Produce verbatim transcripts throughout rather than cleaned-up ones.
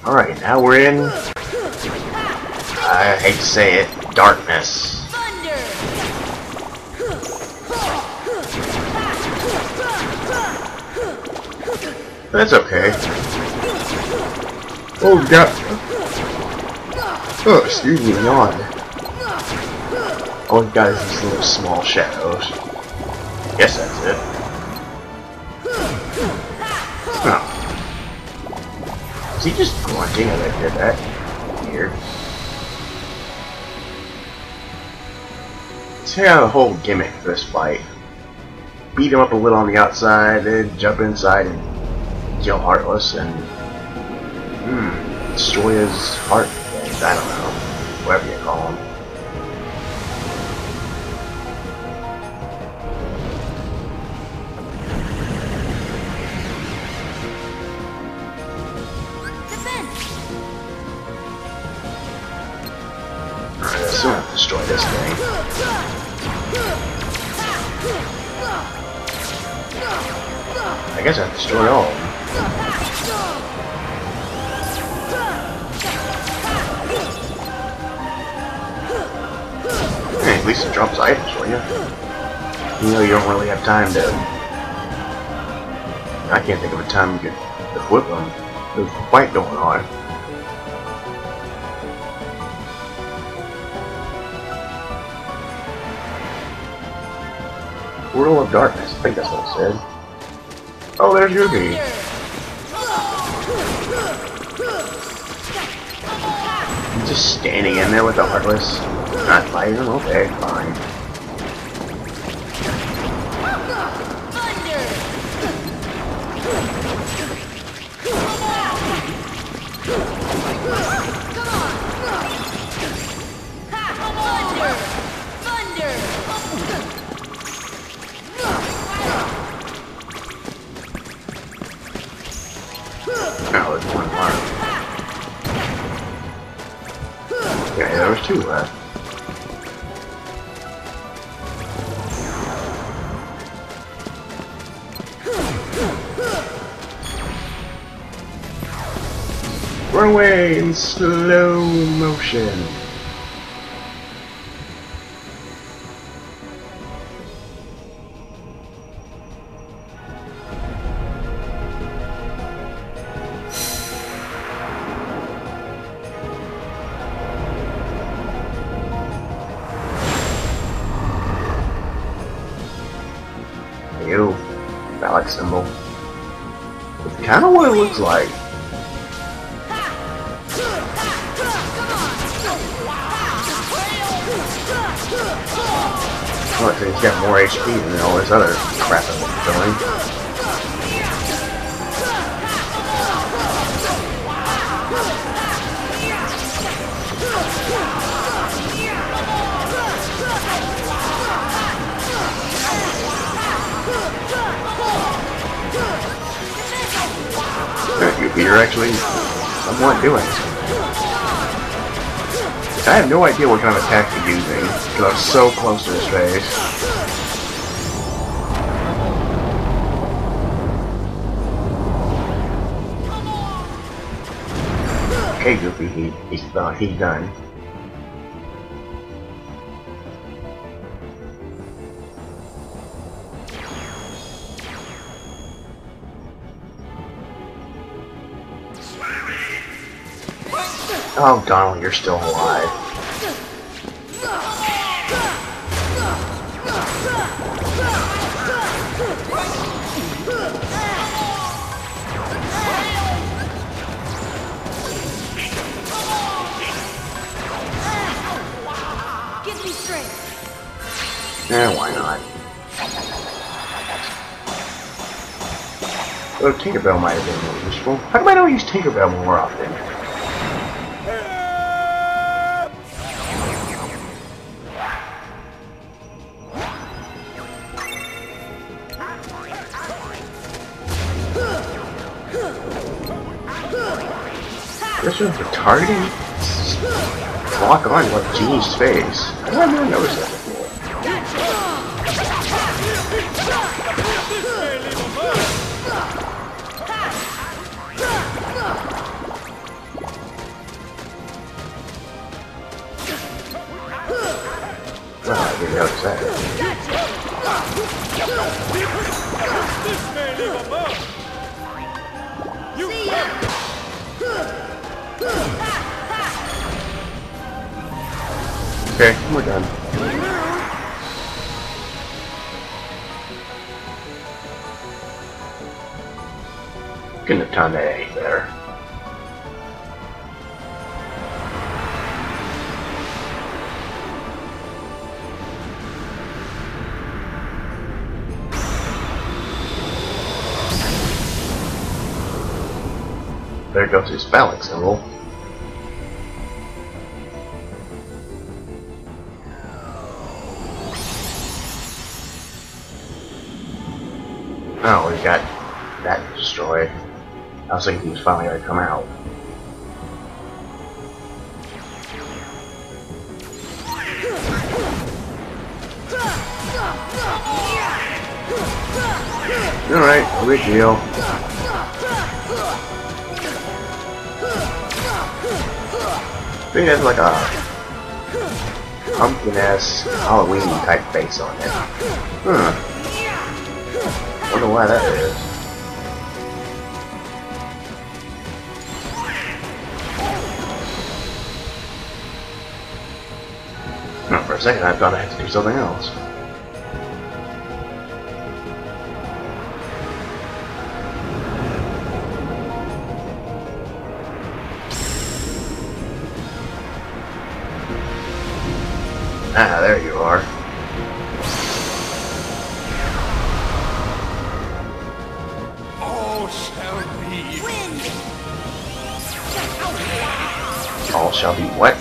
Alright, now we're in, I hate to say it, darkness. That's okay. Oh god. Oh, excuse me, yawn. All we got is these little small shadows. Guess that's it. Oh. Is he just grunting as I did that? Weird. Check out the whole gimmick for this fight. Beat him up a little on the outside, then jump inside and kill Heartless and hmm, destroy his heart. I don't know. Whatever you call him. Alright, I still have to destroy this thing. I guess I have to destroy all of them. Hey, at least it drops items for you. You know you don't really have time to... I can't think of a time you could equip them. There's a fight going on. World of Darkness, I think that's what it said. Oh, there's Ruby. He's just standing in there with the Heartless. Not fighting him? Okay, fine. Now there's one left. Okay, there was two left. Run away in slow motion. Ew, phallic symbol. It's kind of what it looks like. Look, he's got more H P than all this other crap that we're doing. You're actually somewhat doing something. I have no idea what kind of attack he's using, because I'm so close to his face. Okay, Goofy, he, he's done. He's done. Oh, Donald, you're still alive. Give me strength. Eh, why not? Oh, Tinkerbell might have been more useful. How come I don't use Tinkerbell more often? This one's for targeting? Lock on like Genie's face. I've never noticed that before. This may leave a mark. You See ya. Okay, we're done. Couldn't have timed that any better. There goes his phalanx symbol. Oh, we got that destroyed. I was thinking he was finally going to come out. Alright, no big deal. I think that's like a pumpkin-ass Halloween type face on it. Huh. Wonder why that is. No, for a second I thought I had to do something else. Ah, there you are. all shall be. Wind. All shall be what?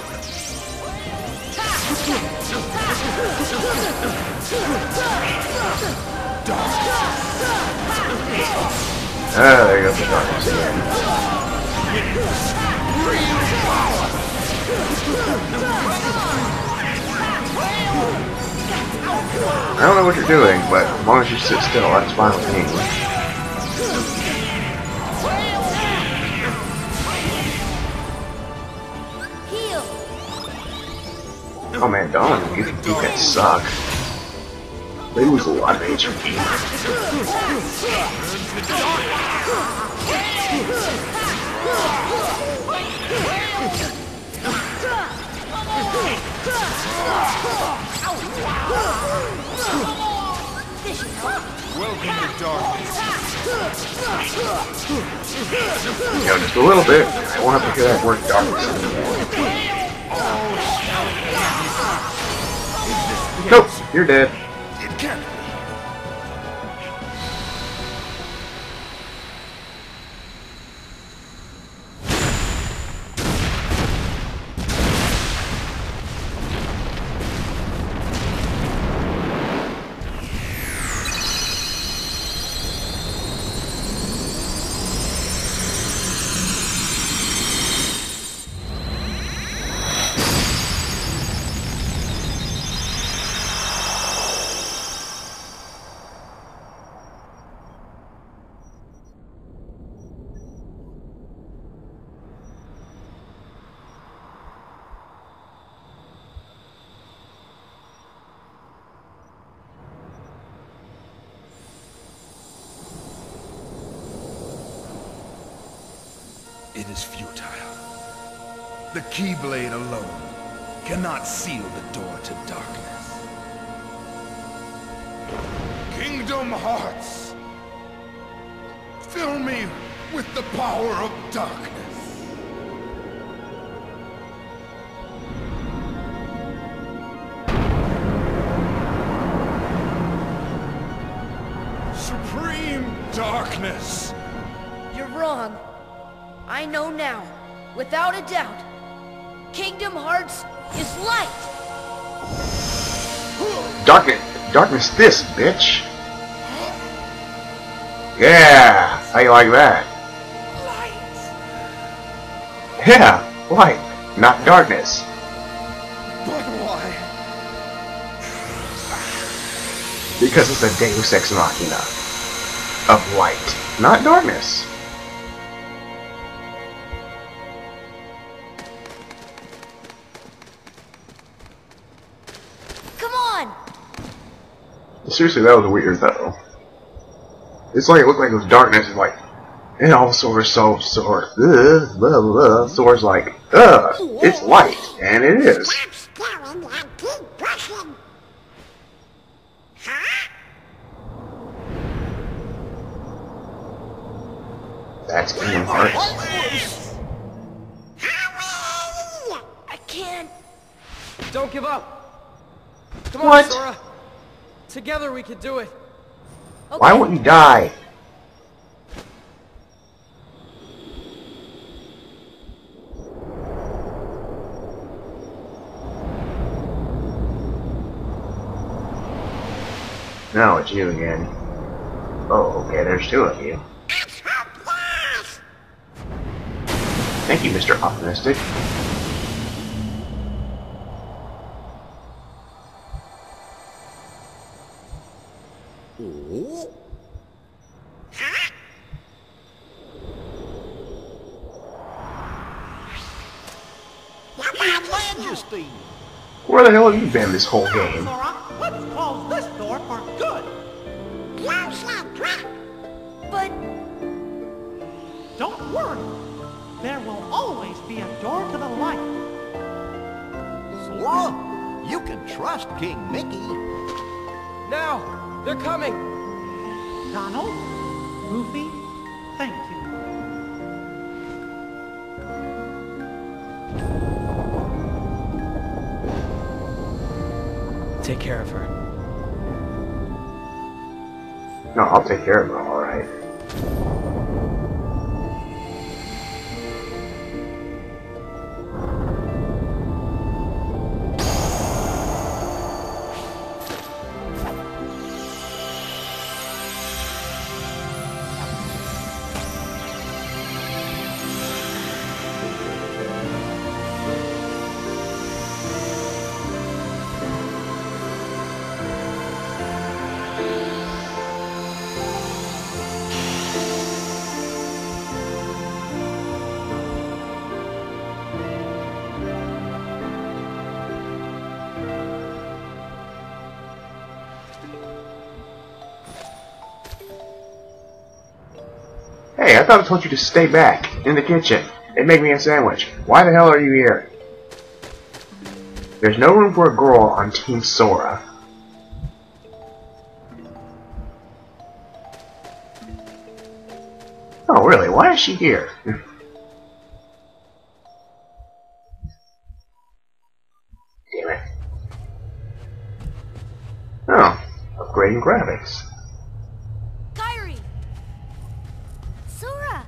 Ah, there goes the darkness again. I don't know what you're doing, but as long as you sit still, that's fine with me. Heal. Oh man, Dawn, you you can suck. They lose a lot of H P. Welcome to darkness. You know, just a little bit. I won't have to hear that word darkness anymore. Nope, you're dead. It can't be. It is futile. The Keyblade alone cannot seal the door to darkness. Kingdom Hearts, fill me with the power of darkness. Supreme darkness. You're wrong. I know now, without a doubt. Kingdom Hearts is light. Darkness, darkness this, bitch. Yeah, how you like that? Light. Yeah, light, not darkness. But why? Because it's a Deus Ex Machina of light, not darkness. Come on. Seriously, that was weird though. It's like it looked like it was darkness, and like, and all Sora's so Sora, uh, blah, blah. Sora's like, ugh, it's light, and it is. Stop staring and keep pushing. Huh? That's Kingdom Hearts. Hurry! I can't. Don't give up. Come What? on, Sora. Together we can do it. Okay. Why won't you die? No, it's you again. Oh, okay, there's two of you. It's hopeless! Thank you, Mister Optimistic. Huh? Your Majesty! Where the hell have you been this whole game? Sora, let's close this door for good. Close that trap! But Don't worry. There will always be a door to the light. Sora, you can trust King Mickey. Now, they're coming. Donald, Goofy, thank you. Take care of her. No, I'll take care of it, alright. Hey, I thought I told you to stay back, in the kitchen, and make me a sandwich. Why the hell are you here? There's no room for a girl on Team Sora. Oh, really? Why is she here? Damn it. Oh, upgrading graphics. Kari! Sora!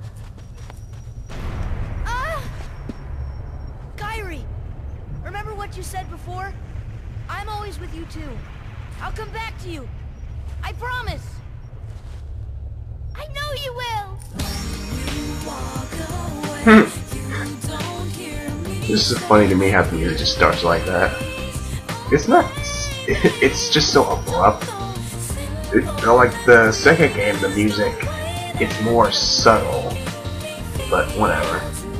Ah! Kari! Remember what you said before? I'm always with you too. I'll come back to you. I promise! I know you will! This is funny to me how the music just starts like that. It's not... It's just so abrupt. It, you know, like the second game, the music, it's more subtle. But whatever.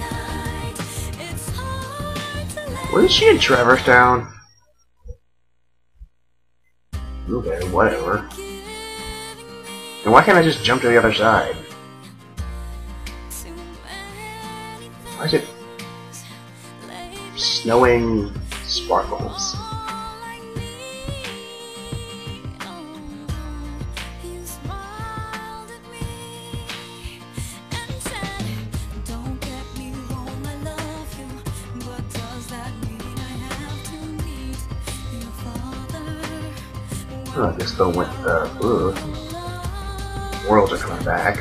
Wasn't she in Traverse Town? Okay, whatever. And why can't I just jump to the other side? Why is it snowing sparkles? Oh, I guess they'll went uh ugh. Worlds are coming back.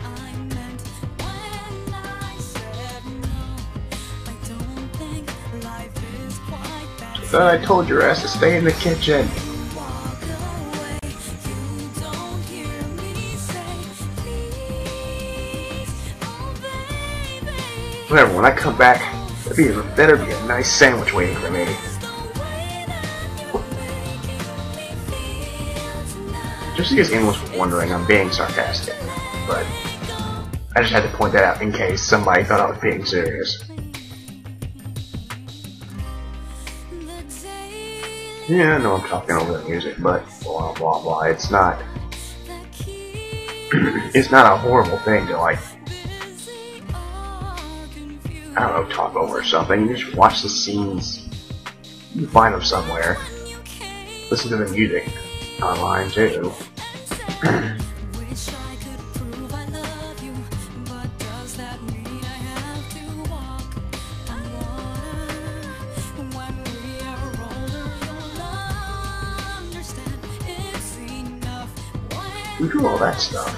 I thought I told your ass to stay in the kitchen. Whatever, when I come back, there be a, better be a nice sandwich waiting for me. Just in case anyone was wondering, I'm being sarcastic, but I just had to point that out in case somebody thought I was being serious. Yeah, I know I'm talking over the music, but blah blah blah, it's not it's not a horrible thing to, like, I don't know, talk over or something. You just watch the scenes. You can find them somewhere. Listen to the music online too. We do all that stuff.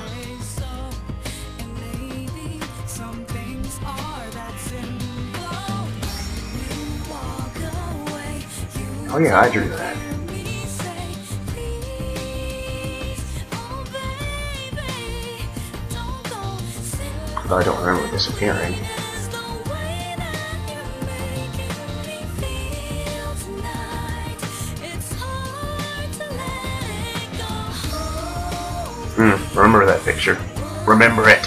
Oh yeah, I drew that. But I don't remember disappearing. Hmm, remember that picture. Remember it.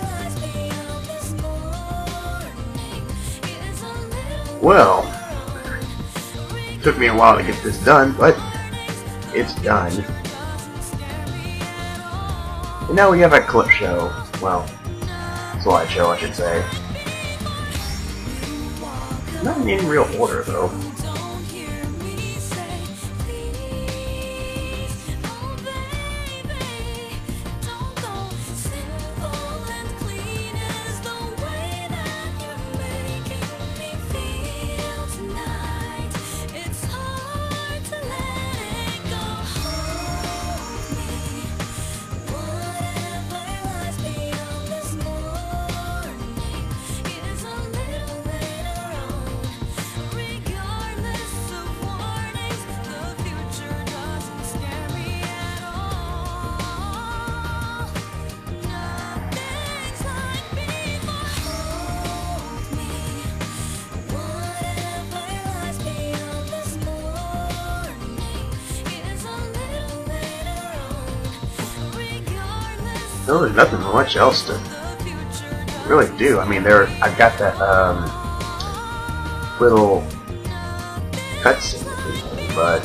Well, took me a while to get this done, but it's done. And now we have a clip show. Well, slideshow, I should say. Not in any real order, though. No, there's nothing much else to really do. I mean, there. I've got that um, little cutscene, but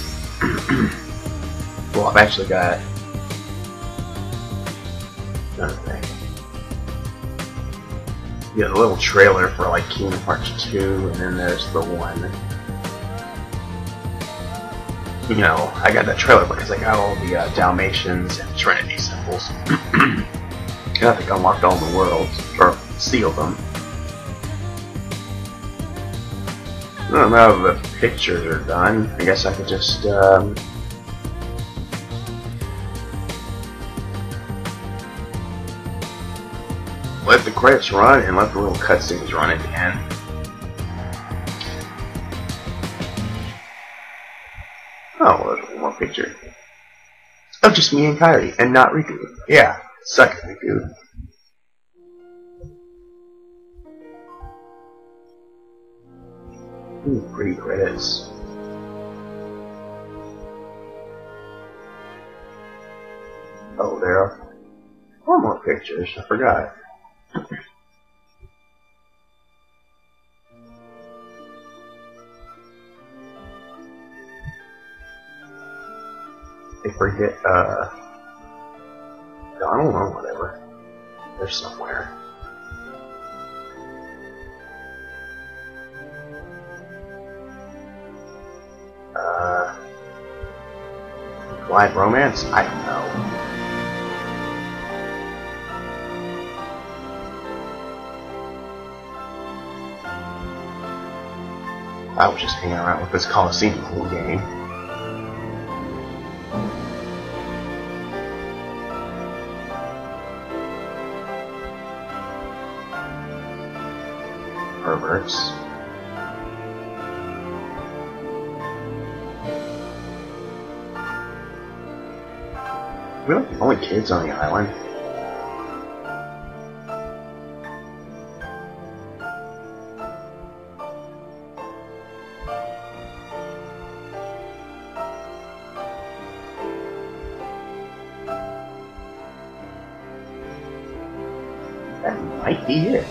well, I've actually got another thing. You got a little trailer for like Kingdom Hearts two, and then there's the one. You know, I got that trailer because I got all the uh, Dalmatians and Trinity symbols. And I think I unlocked all the worlds, or sealed them. Well, now the pictures are done, I guess I could just, um... let the credits run and let the little cutscenes run at the end. Oh, well, there's one more picture. Of just me and Kari, and not Riku. Yeah, suck it, Riku. Ooh, pretty credits. Oh, there are four more pictures. I forgot. They forget, uh, I don't know, whatever. They're somewhere. Uh, Blind Romance? I don't know. I was just hanging around with this Coliseum cool game. Perverts. We're like the only kids on the island. That might be it.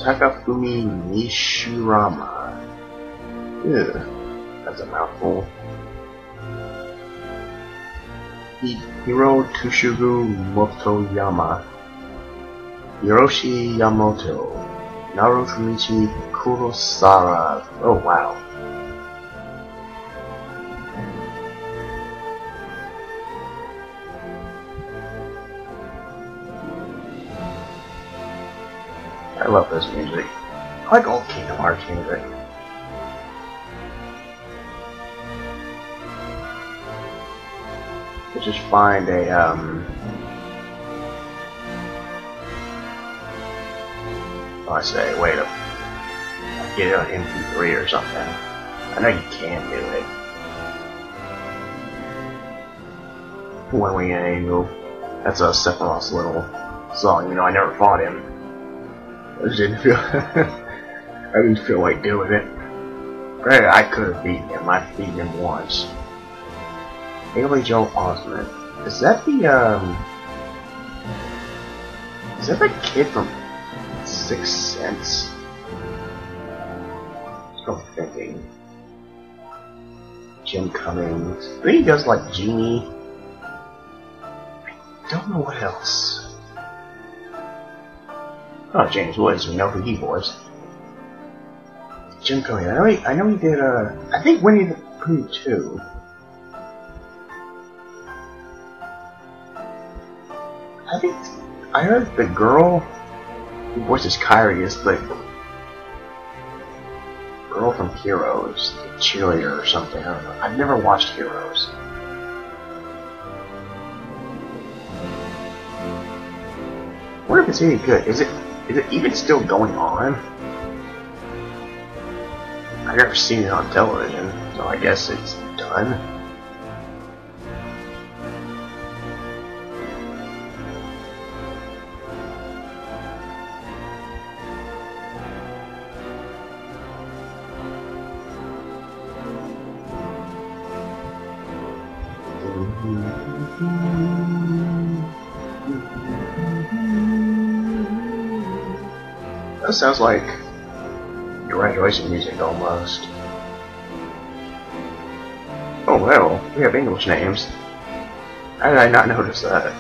Takafumi Nishirama. Ew, that's a mouthful. Hiro Tushugu Motoyama. Hiroshi Yamamoto. Narufumichi Kurosara. Oh wow. I love this music. I like old Kingdom Hearts music. Let's just find a, um... oh, I say, wait a... get it on M P three or something. I know you can do it. When we go, that's a Sephiroth's little song. You know, I never fought him. I just didn't feel... I didn't feel like doing it. Granted, I could have beaten him. I've beaten him once. Haley Joel Osment. Is that the, um... is that the kid from Sixth Sense? I'm thinking. Jim Cummings. I think he does like Genie. I don't know what else. Oh, James Woods. We know who he was. Jim Cummings. I know he. I know he did. Uh, I think Winnie the Pooh too. I think I heard the girl who voices Kari is the girl from Heroes, the cheerleader or something. I don't know. I've never watched Heroes. I wonder if it's any good. Is it? Is it even still going on? I've never seen it on television, so I guess it's done. That sounds like graduation music almost. Oh well, we have English names. How did I not notice that?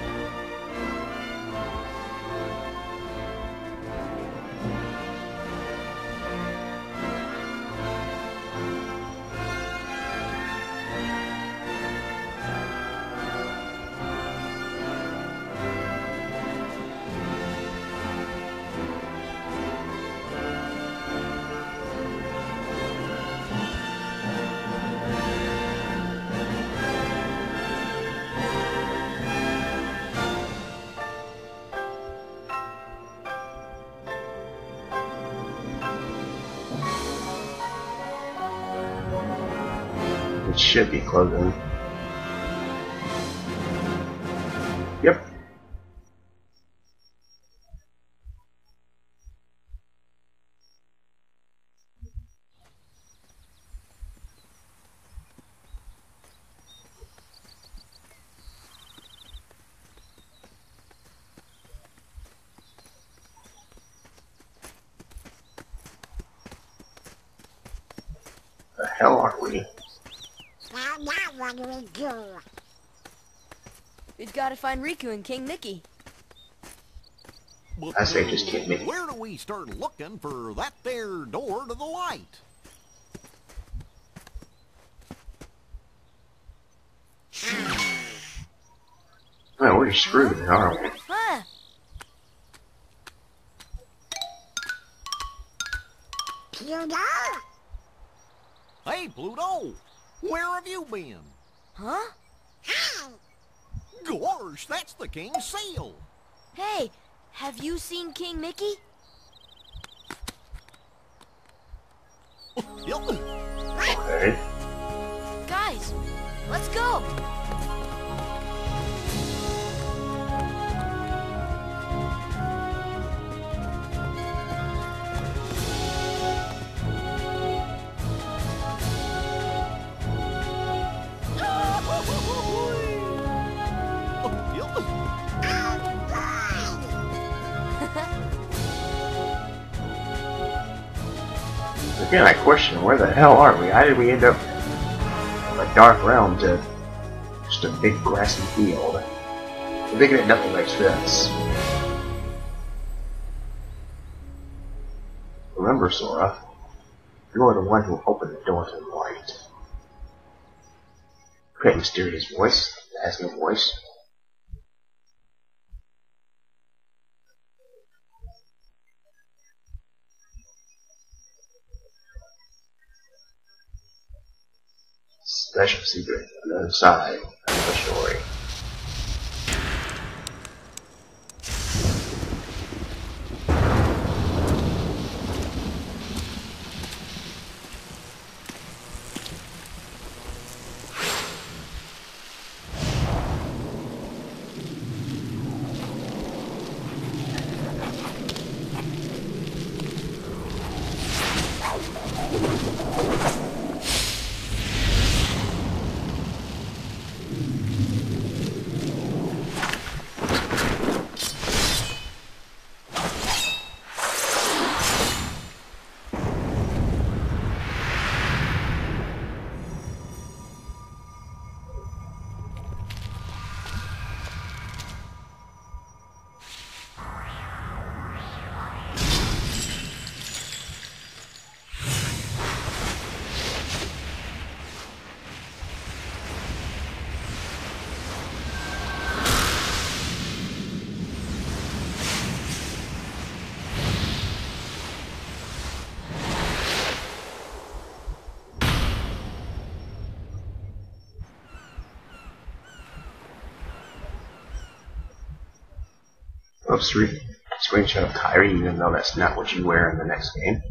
It should be closing. Yep. The hell are we? Now, now what do we do? We've got to find Riku and King Mickey. I say just King Mickey. Where do we start looking for that there door to the light? Well, we're screwed, aren't we? Huh? Pluto? Hey, Pluto! Where have you been? Huh? Hi! Gosh, that's the king's seal! Hey, have you seen King Mickey? Yep. Okay. Guys, let's go. Yep. Oh, boy! Again, I question, where the hell are we? How did we end up from a dark realm to just a big grassy field? I'm thinking that nothing makes sense. Remember, Sora, you're the one who opened the door to the light. Okay, mysterious voice, asking voice. Special secret, another side of the story. Oops, screen, screenshot of Kari, even though that's not what you wear in the next game.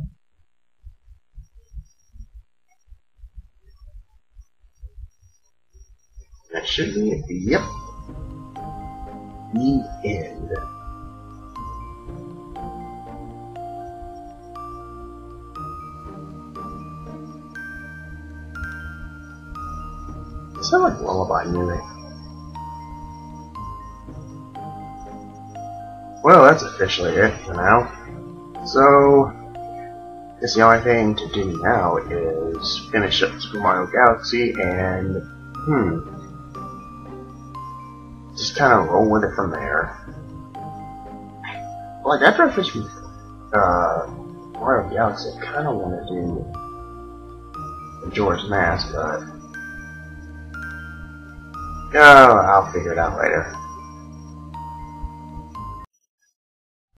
That should be it. Yep. The end. It sounds like lullaby music. Well, that's officially it for now. So, I guess the only thing to do now is finish up Super Mario Galaxy and, hmm, just kind of roll with it from there. Like, after I finish uh, Mario Galaxy, I kind of want to do Majora's Mask, but oh, I'll figure it out later.